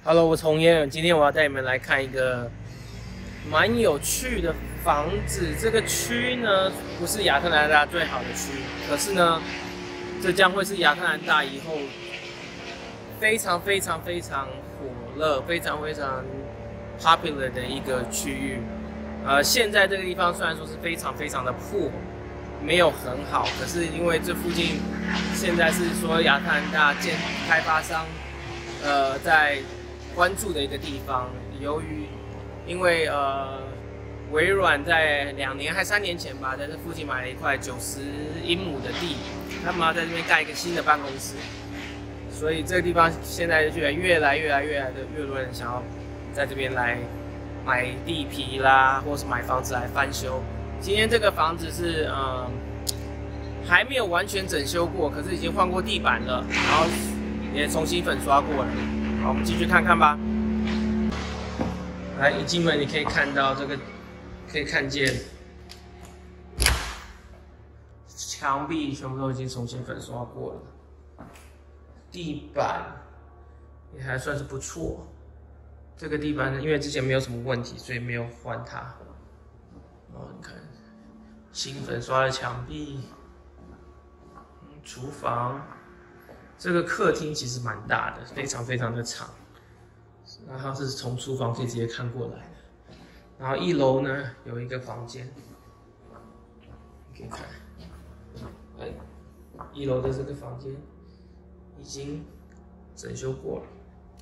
Hello， 我从燕，今天我要带你们来看一个蛮有趣的房子。这个区呢，不是亚特兰大最好的区，可是呢，这将会是亚特兰大以后非常火热、非常 popular 的一个区域。现在这个地方虽然说是非常的破，没有很好，可是因为这附近现在是说亚特兰大开发商在关注的一个地方，因为微软在2年还3年前吧，在这附近买了一块90英亩的地，他们要在这边盖一个新的办公室，所以这个地方现在就越来越多人想要在这边来买地皮啦，或是买房子来翻修。今天这个房子是还没有完全整修过，可是已经换过地板了，然后也重新粉刷过了。好，我们继续看看吧。来，一进门你可以看到这个，可以看见墙壁全部都已经重新粉刷过了，地板也还算是不错。这个地板呢，因为之前没有什么问题，所以没有换它。哦，你看，新粉刷的墙壁，厨房。这个客厅其实蛮大的，非常的长，然后是从厨房可以直接看过来的。然后1楼呢有一个房间，你可以看，1楼的这个房间已经整修过了，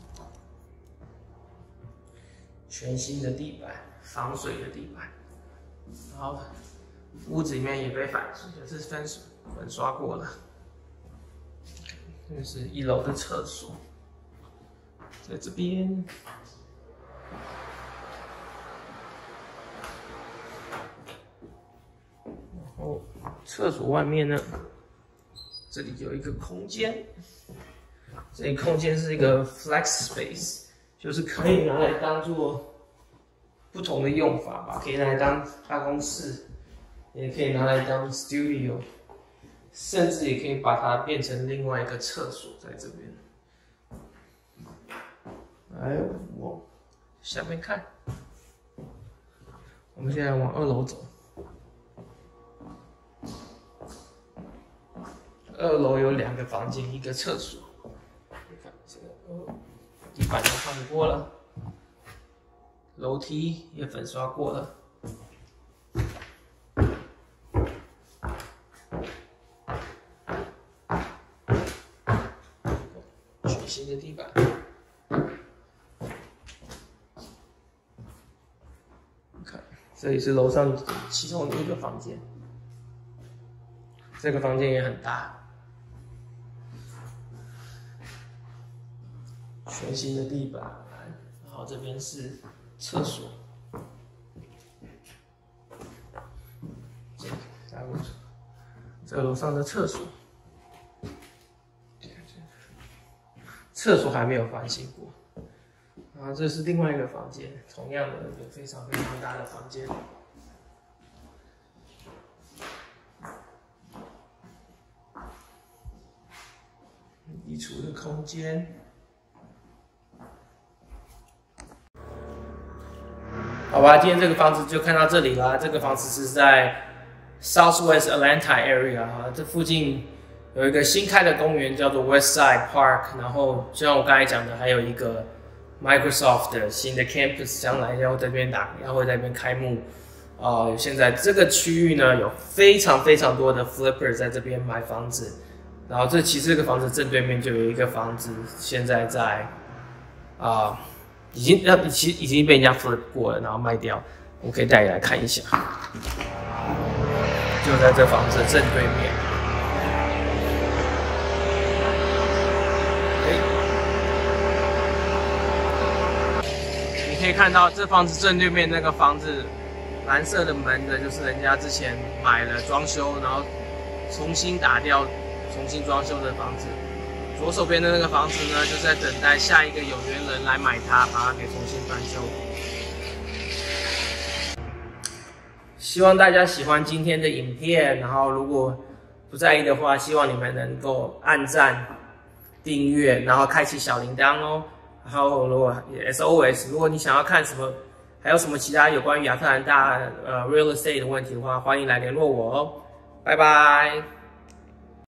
全新的地板，防水的地板，然后屋子里面也被粉刷过了。这是1楼的厕所，在这边。然后厕所外面呢，这里有一个空间，这里空间是一个 flex space， 就是可以拿来当做不同的用法吧，可以拿来当办公室，也可以拿来当 studio。甚至也可以把它变成另外一个厕所，在这边。来，往下面看，我们现在往2楼走。2楼有2个房间，1个厕所。你看这个地板都换过了，楼梯也粉刷过了。新的地板，看，这里是楼上其中的一个房间，这个房间也很大，全新的地板，然后这边是厕所，这楼上的厕所。厕所还没有翻新过，然后这是另外一个房间，同样的一个非常大的房间。衣橱的空间。好吧，今天这个房子就看到这里啦。这个房子是在 Southwest Atlanta area 哈，这附近有一个新开的公园叫做 Westside Park， 然后就像我刚才讲的，还有一个 Microsoft 的新的 campus， 将来要会在这边开幕。现在这个区域呢有非常多的 flipper 在这边买房子，然后其实这个房子正对面就有一个房子，现在在已经被人家 flip 过了，然后卖掉。我可以带你来看一下，就在这房子正对面。你可以看到这房子正对面那个房子，蓝色的门的，就是人家之前买了装修，然后重新打掉、重新装修的房子。左手边的那个房子呢，就在等待下一个有缘人来买它，把它给重新翻修。希望大家喜欢今天的影片，然后如果不在意的话，希望你们能够按赞、订阅，然后开启小铃铛哦。 然后如果 SOS， 如果你想要看什么，还有什么其他有关于亚特兰大real estate 的问题的话，欢迎来联络我哦。拜拜。